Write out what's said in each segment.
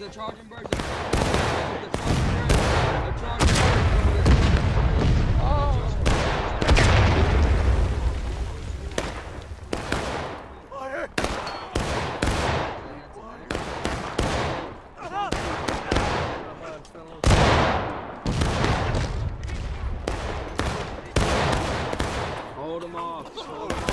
They're charging birds. They're charging birds. Hold them off. Hold them off.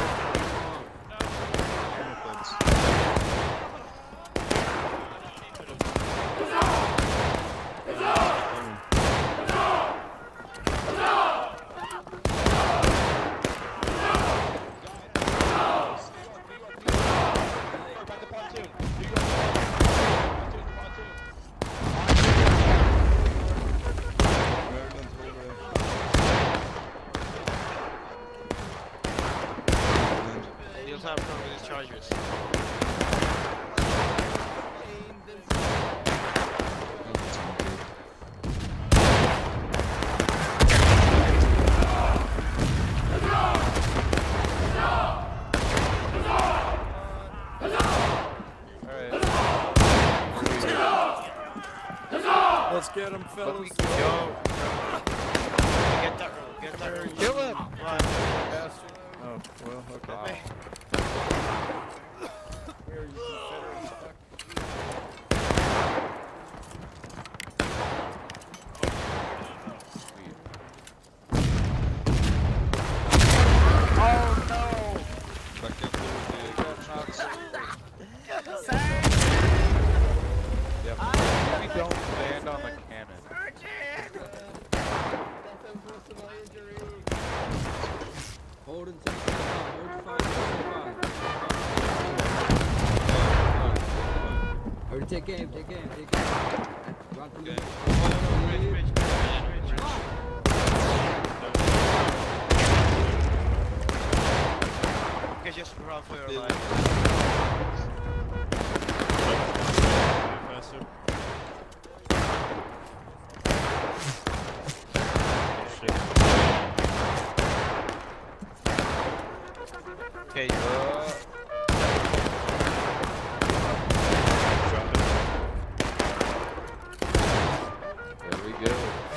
Let's get him, fellas. Go. Get that room. Get that room. Kill him. Run. Oh, well, okay. Here, you Confederate fuck. Oh no! Back up there, we don't land on the cannon. Hold and take it. Hold fire. Already take aim. Take aim. Take aim. Run from there. Rich. Okay, just run for your life. Okay, There we go.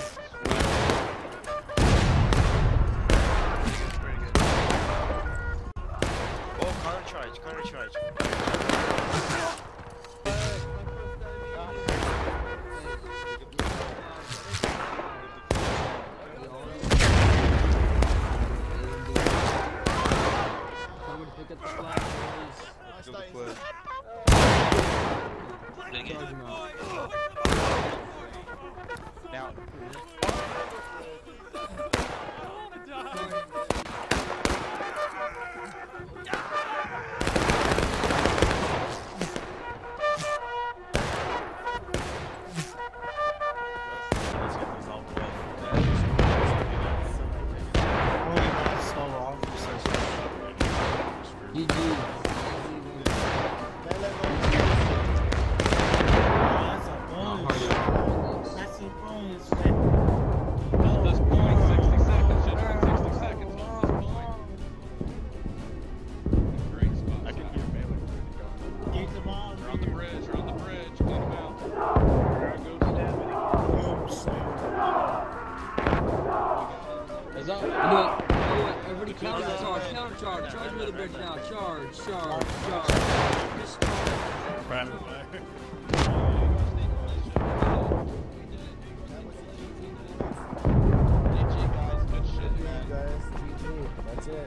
oh, counter charge. Pick up the flag, boys. Now. GG. That's a bonus. At this point, 60 seconds, gentlemen, 60 seconds on this point. Great spot. I can hear melee ready to go. Get the ball. You're on the bridge, clean them out. Is that? Everybody counter charge. Charge with the bridge now. Charge. That's it.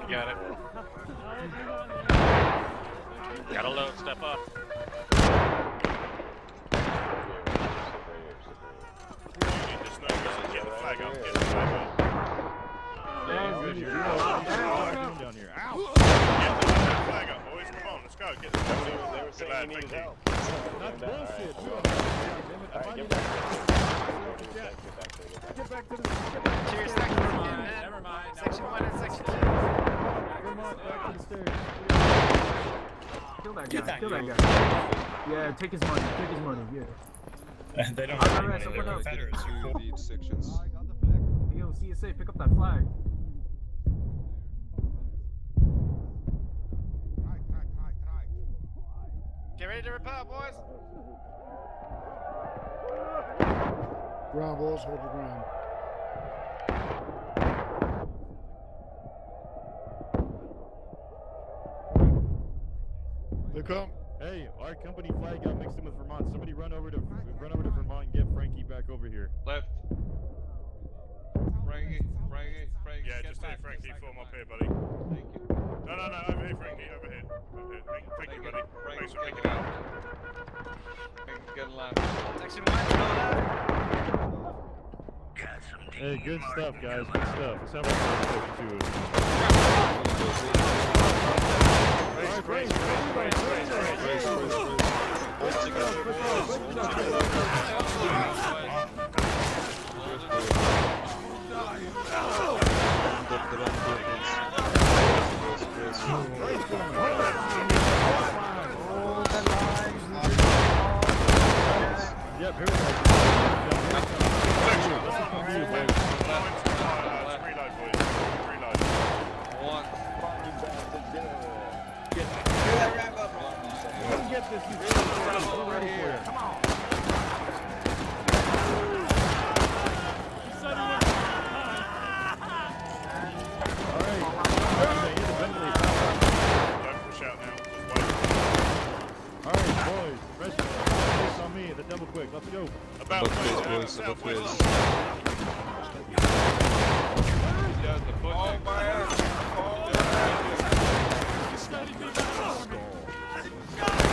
Got it. Gotta load, step up. You need to snipe us and get the flag up. Get the flag up. Good, you're down here. Ow! Get the flag up, boys. Come on, let's go. Get the flag up. They were saying you needed help. That's bullshit. Alright, get back to the Cheers, section 1. Never mind. Section 1 and section 2. Vermont, back to the stairs. Kill that guy, kill that guy. Yeah, take his money, yeah. They don't have any money, they're Confederates. These sections. Yo, CSA, pick up that flag. Get ready to repel, boys. Ground, boys, hold your ground. They come. Hey, our company flag got mixed in with Vermont. Somebody run over to Vermont and get Frankie back over here. Left. Frankie. Yeah, just take Frankie, form up here, buddy. Thank you. No, over here, Frankie, over here. Thank you, buddy. Thanks for picking out. Get in line. Section 1, roll out. Hey, good stuff, guys. Good stuff. It sounds like we're Yep, here we go. Get this, you we're ready for you. Come on. Alright, boys, rest focus on me, the double quick, let's go. About quiz, About quiz. Does the foot Oh, my ass. Oh,